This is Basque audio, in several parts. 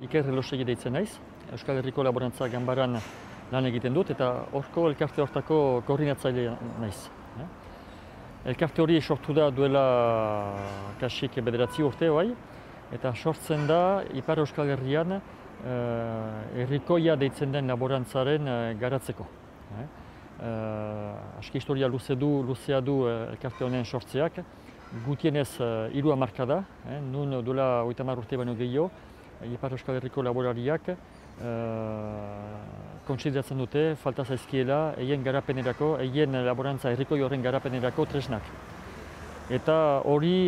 Iker Elosegi deitzen naiz, Euskal Herriko Laborantza Ganbaran lan egiten dut eta horko elkarte hortako koordinatzaile naiz. Elkarte hori sortu da duela kasik 9 urte hoai, eta sortzen da Ipar Euskal Herrian herrikoia deitzen den laborantzaren garatzeko. Aski historia luzea du elkarte honen sortzeak, gutienez 3 hamarkada, nun duela 30 urte baino gehiago, Ipar Euskal Herriko laborariak kontsideratzen dute falta zaizkiela eien garapenerako, eien laborantza herrikoi horren garapenerako tresnak. Eta hori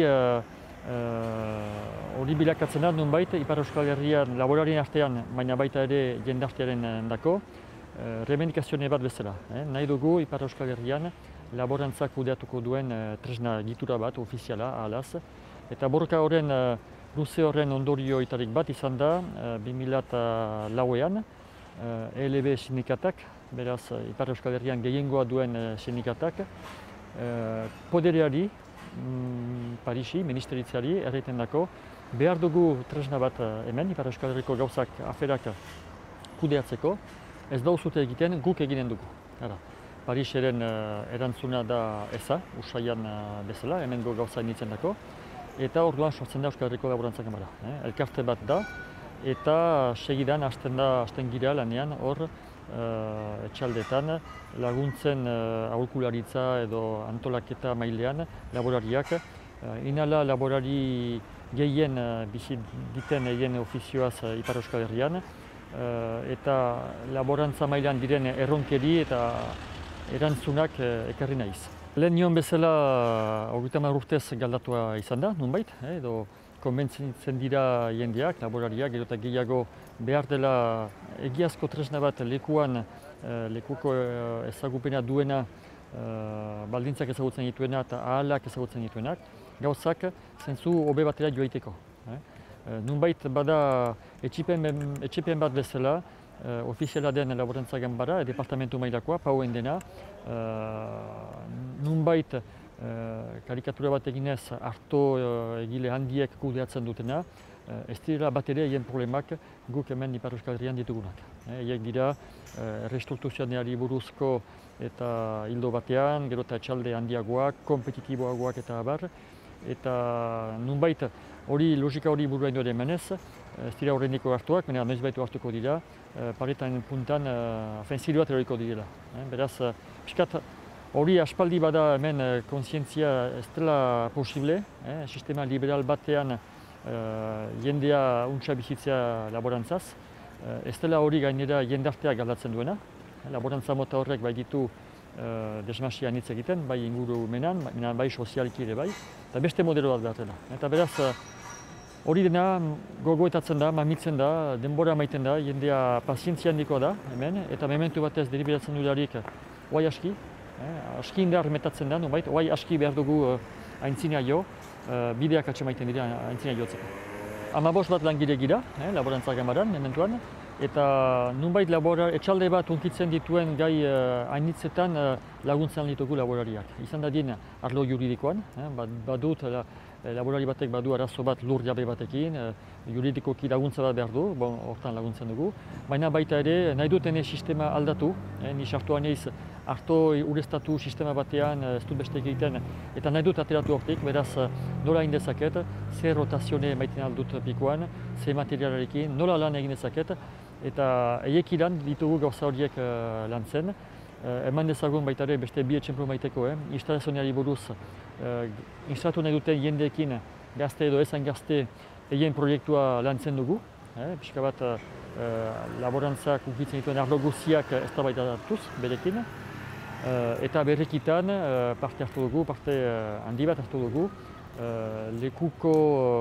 bilakatzen da nunbait Ipar Euskal Herrian laborarien artean, baina baita ere jendartearen dako, remendikazione bat bezala. Nahi dugu Ipar Euskal Herrian laborantza kudeatuko duen tresna gitura bat, ofiziala, ahalaz. Eta borroka horren luze horren ondorioetarik bat izan da 2004an ELB sindikatak, beraz Ipar Euskal Herrian gehiengoa duen sindikatak, podereari, Parisi, ministeritzari, erraiten dako, behar dugu tresna bat hemen, Ipar Euskal Herriko gauzak aferak kudeatzeko, ez dauzute egiten, guk eginen dugu. Pariseren erantzuna da eza, usaian bezala, hemengo gauza initzen dako, eta orduan sortzen da Euskal Herriko Laborantza Ganbara. Elkarte bat da, eta segidan hasten gira lanean hor etxaldetan laguntzen aholkularitza edo antolaketa mailean laborariak. Inala laborari gehien bizi diten egin ofizioaz Ipar Euskal Herrian, eta laborantza mailean diren erronkeri eta erantzunak ekarri naiz. Lehen nion bezala 30 urtez galdatua izan da, nunbait, edo konbentzitzen dira jendeak, laborariak, gero eta gehiago behar dela egiazko tresna bat lekuko ezagupena duena, baldintzak ezagutzen dituena eta ahalak ezagutzen dituenak, gauzak zentzu hobe batera joaiteko. Nunbait bada etxipen bat bezala, ofiziala den Laborantza Ganbara, departamentu mailakoa, pauen dena, nunbait karikatura bat eginez harto egile handiek kudeatzen dutena, ez dira bat ere egin problemak guk hemen Ipar Euskal Herrian ditugunak. Eiek dira restrukturazioari buruzko eta hildo batean, gero eta etxalde handiagoak, kompetitiboagoak eta abar, eta nunbait hori logika hori buruaino ere emanez, ez dira horreniko hartuak, baina noiz baitu hartuko dira, paretan puntan ziru bat eroriko direla. Beraz, piskat hori aspaldi bada hemen kontzientzia ez dela posible, sistema liberal batean jendea untsa bizitzea laborantzaz, ez dela hori gainera jendartea galdatzen duena, laborantza mota horrek bai ditu desmasia anitz egiten, bai ingurumenan, bai sozialki ere bai, eta beste modelo bat behar dela. Eta beraz, hori dena gogoetatzen da, mamitzen da, denbora maiten da, jendea pazientzia handikoa da hemen, eta mementu batez deliberatzen dularik oai aski indar metatzen da, nubait, oai aski behar dugu aintzina jo, bideak atxemaiten dira aintzina jotzeko. 15 bat langile gira, Laborantza Ganbaran, mementuan, eta nunbait etxalde bat unkitzen dituen gai hainitzetan laguntzen ditugu laborariak. Izan da dien arlo juridikoan, badut laborari batek badu arazo bat lur jabe batekin, juridikoki laguntza bat behar du, hortan laguntzen dugu. Baina baita ere nahi duten sistema aldatu, ni sartu aneiz harto ureztatu sistema batean ez dut beste egiten, eta nahi dut ateratu hortik, beraz nola egin dezaket, ze rotazione maiten aldut pikoan, ze materialarekin, nola lan egin dezaket, eta eiekilan ditugu gauza horiek lantzen. Eman dezagun baita ere beste bi etxemplu maiteko, instalazioari buruz instalatu nahi duten jendeekin gazte edo ezan gazte egin proiektua lantzen dugu. Pixka bat laborantzak ukitzen dituen arlo guziak eztabaidatuz berekin. Eta berrikitan parte hartu dugu, parte handi bat hartu dugu. Lekuko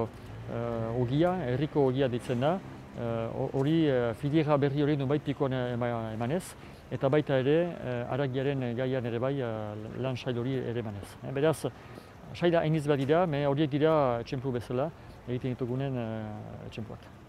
ogia, herriko ogia ditzen da. Hori filiera berri hori nubait pikoan emanez. Eta baita ere, haragiaren gaian ere bai lan sail hori ere emanez. Beraz, saila hainiz bat dira, horiek dira etxemplu bezala egiten ditugunen etxempluak.